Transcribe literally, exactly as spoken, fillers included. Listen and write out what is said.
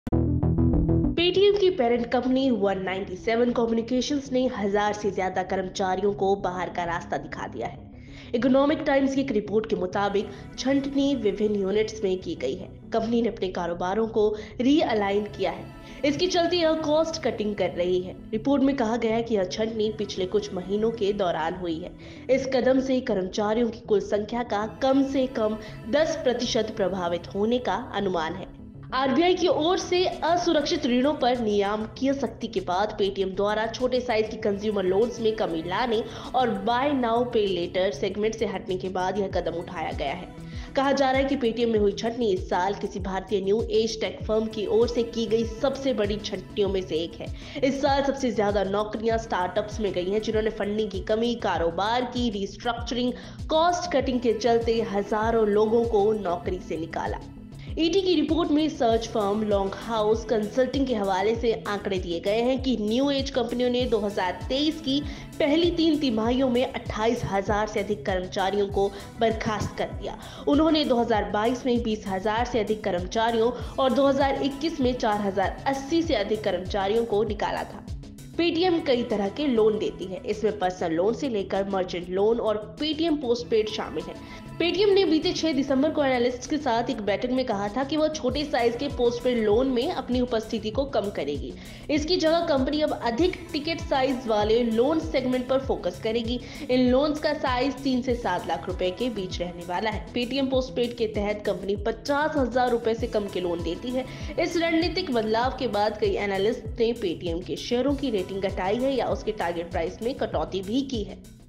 Paytm की parent company एक सौ सत्तानवे कम्युनिकेशंस ने हजार से ज्यादा कर्मचारियों को बाहर का रास्ता दिखा दिया है। इकोनॉमिक टाइम्स की एक रिपोर्ट के मुताबिक छंटनी विभिन्न यूनिट्स में की गई है। कंपनी ने अपने कारोबारों को रीअलाइन किया है। इसके चलते यह कॉस्ट कटिंग कर रही है। रिपोर्ट में कहा गया है कि यह छंटनी पिछले कुछ महीनों के दौरान हुई है। इस कदम से कर्मचारियों की कुल संख्या का कम से कम दस प्रतिशत प्रभावित होने का अनुमान है। आरबीआई की ओर से असुरक्षित ऋणों पर नियामकीय सख्ती के बाद पेटीएम द्वारा छोटे साइज की कंज्यूमर लोन्स में कमी लाने और buy now pay later segment से हटने के बाद यह कदम उठाया गया है। कहा जा रहा है कि पेटीएम में हुई छंटनी इस साल किसी भारतीय न्यू एज टेक फर्म की ओर से की गई सबसे बड़ी छंटनियों में से एक है। इस साल सबसे ज्यादा नौकरियां स्टार्टअप्स में गई हैं, जिन्होंने फंडिंग की कमी, कारोबार की रिस्ट्रक्चरिंग, कॉस्ट कटिंग के चलते हजारों लोगों को नौकरी से निकाला। ईटी की रिपोर्ट में search firm Long House Consulting के हवाले से आंकड़े दिए गए हैं कि न्यू एज कंपनियों ने दो हज़ार तेईस की पहली तीन तिमाहियों में अट्ठाईस हजार से अधिक कर्मचारियों को बर्खास्त कर दिया। उन्होंने दो हज़ार बाईस में बीस हजार से अधिक कर्मचारियों और दो हज़ार इक्कीस में चार हजार अस्सी से अधिक कर्मचारियों को निकाला था। पेटीएम कई तरह के लोन देती है। इसमें पर्सनल लोन से लेकर मर्चेंट लोन और पेटीएम पोस्टपेड शामिल है। पेटीएम ने बीते छह दिसंबर को एनालिस्ट के साथ एक बैठक में कहा था कि वह छोटे साइज के पोस्टपेड लोन में अपनी उपस्थिति को कम करेगी। इसकी जगह कंपनी अब अधिक टिकट साइज वाले लोन सेगमेंट पर फोकस करेगी। इन लोन्स का साइज तीन से सात लाख रुपए के बीच रहने वाला है। पेटीएम पोस्टपेड के तहत कंपनी पचास हजार रुपए से कम के लोन देती है। इस रणनीतिक बदलाव के बाद कई एनालिस्ट ने पेटीएम के शेयरों की रेटिंग घटाई है या उसके टारगेट प्राइस में कटौती भी की है।